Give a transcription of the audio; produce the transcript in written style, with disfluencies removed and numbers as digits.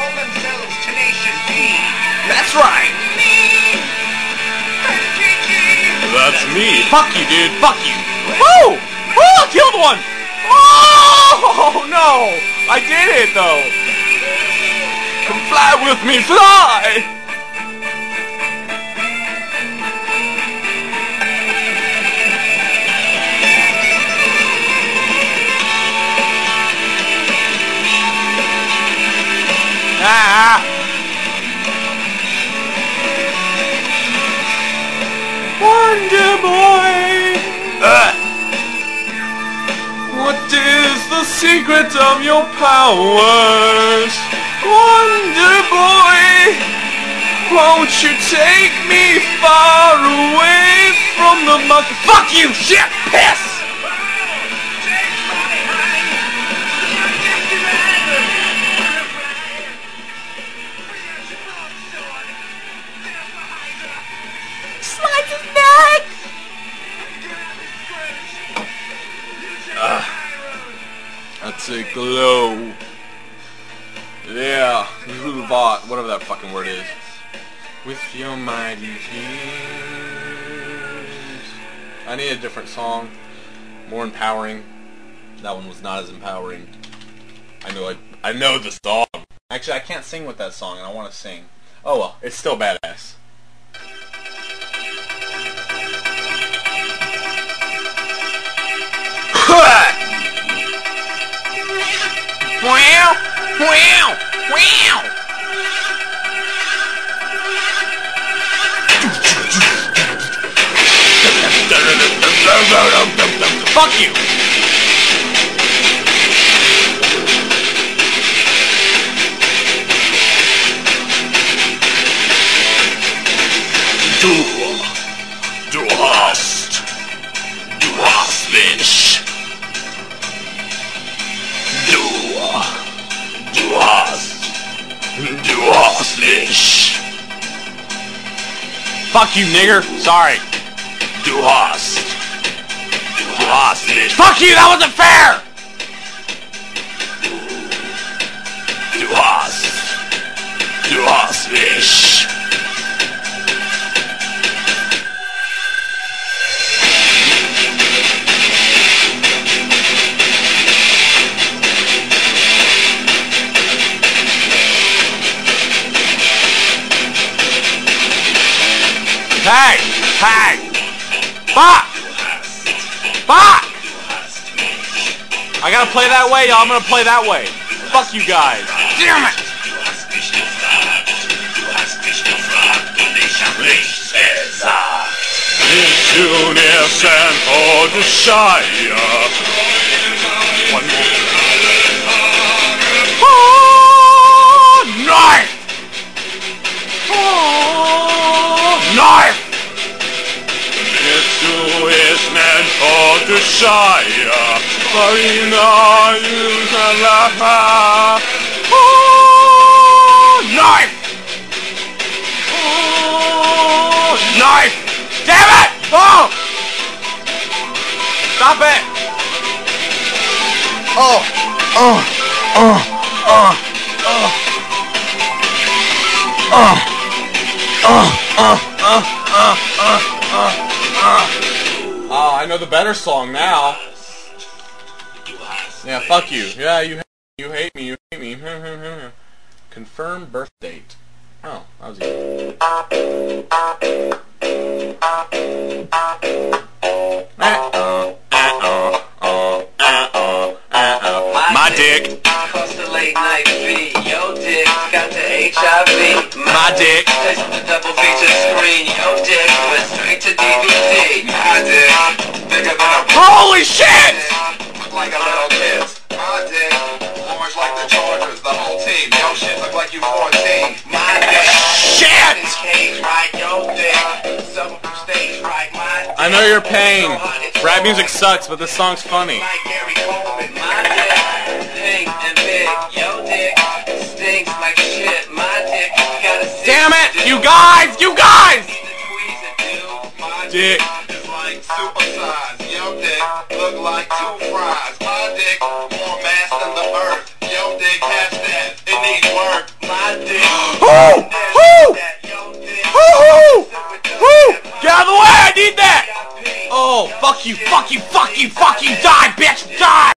call themselves Tenacious D. That's right. That's me. Fuck you, dude. Fuck you. Woo! Woo! I killed one! Oh, no! I did it, though. Come fly with me, fly! Ah! Wonder Boy! What is the secret of your powers? Wonder Boy! Won't you take me far away from the monkey? Fuck you, shit! Piss! Slides his neck! That's a glow. Yeah, Zubot, whatever that fucking word is. With your mighty hands. I need a different song. More empowering. That one was not as empowering. I know the song. Actually, I can't sing with that song, and I want to sing. Oh well, it's still badass. Wow! Wow! Wow! Fuck you! Du hast mich. Du hast mich. Fuck you, nigger. Sorry. Du hast mich. Fuck you, that wasn't fair! Du hast mich. Hey! Hey! Fuck! Fuck! I gotta play that way, y'all. I'm gonna play that way. Fuck you guys. Damn it! Tunis and Odishaya. One more. Oh, knife! Oh, knife! Tunis and Odishaya. Farina Yuzalaha. Oh, knife! Oh, knife! Damn it! Oh! Stop it! Oh! Oh! Oh! Oh! Oh! Oh, I know the better song now. Yeah, fuck you. Yeah, you hate me. You hate me. Confirm birth date. Oh, that was easy. My dick. Cost a late night fee. Yo dick got the HIV. My dick. Taste the double feature screen. Yo dick went straight to DVD. My dick bigger than a Holy shit! look like a little kid. My dick orange like the Chargers. The whole team. Yo shit look like you 14. My dick. Shit! Cage right. Yo dick. Suffer from stage right. My dick. I know your pain. Rap music sucks, but this song's funny. Like Gary Coleman. My dick. Pink and big. Yo dick. Stinks like shit. My dick. Gotta see. Damn it! You guys! You guys! Dick. It's like super size. Yo dick look like two fries. My dick more mass than the earth. Yo dick has that. It needs work. My dick. Who? Get out of the way, I need that! Oh, fuck you, die, bitch, die!